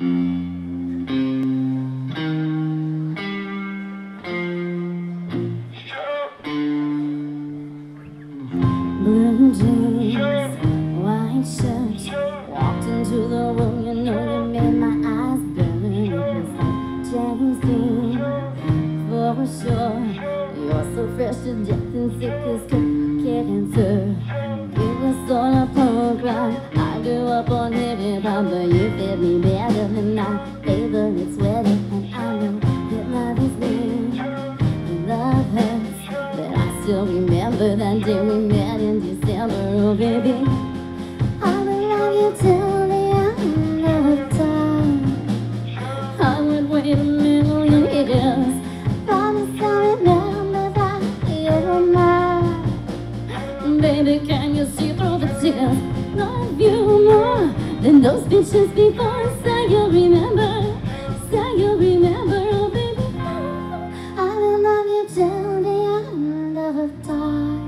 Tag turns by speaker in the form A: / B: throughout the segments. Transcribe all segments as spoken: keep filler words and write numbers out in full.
A: Blue jeans, white shirt, walked into the room, you know you made my eyes burn. It was like James Dean, for sure. You're so fresh to death and sick as cancer. It was all a punk rock. I grew up on hip hop, but you fit me better than my favorite sweater. And I know that love is mean, love hurts, but I still remember that day we met in December. Oh baby, I will love you till the end of time. I would wait a million years. Promise I'll remember that you're mine. Baby, can you see through the tears? Love you more than those bitches before. Say you'll remember, say you'll remember. Oh baby, I will love you till the end of time.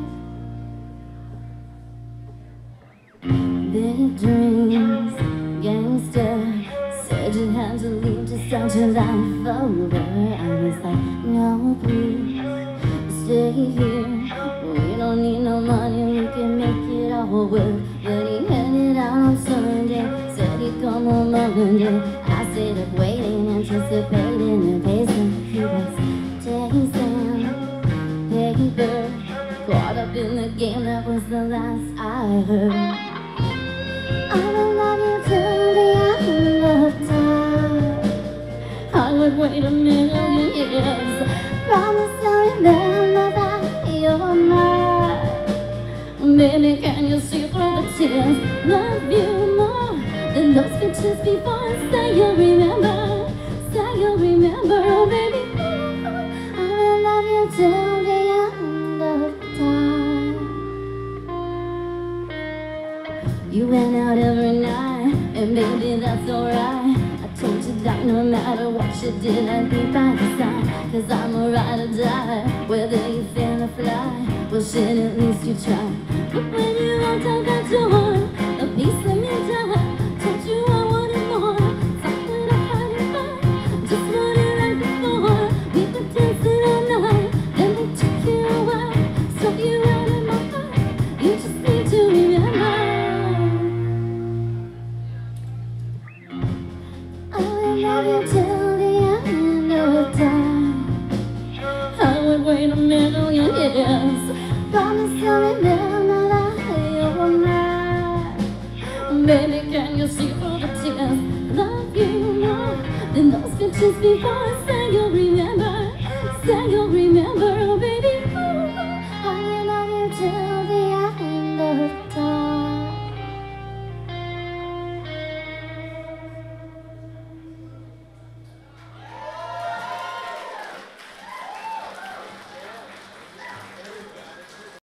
A: Big dreams, gangster, said you had to leave to start your life over. I was like, no please, stay here. We don't need no money, we can make it all work. But he headed out on Sunday, said he'd come home on Monday. I stayed up waiting, anticipating and pacing. He was chasing paper, caught up in the game, that was the last I heard. I will love you till the end of time. I would wait a million years. Promise I'll remember that you're mine. Baby, can you see through the tears? Love you more than those bitches before. Say you'll remember, say you'll remember. Oh baby, I will love you till the end of time. You went out every night, and baby, that's alright. I told you that no matter what you did, I'd be by your side. Cause I'm a ride or die, whether you fail or fly. Well shit, at least you try. But when you walked out that door, a piece of me died. Told you I wanted more, thought that I had it fine. Just wanted like before, we were dancing all night. Then we took you away, struck you out in my heart. You just need to remember, I will love you till the end of time. I would wait a million years. Promise I'll remember that you're mine. Baby, can you see through the tears? Love you more than those bitches before. Say you'll remember.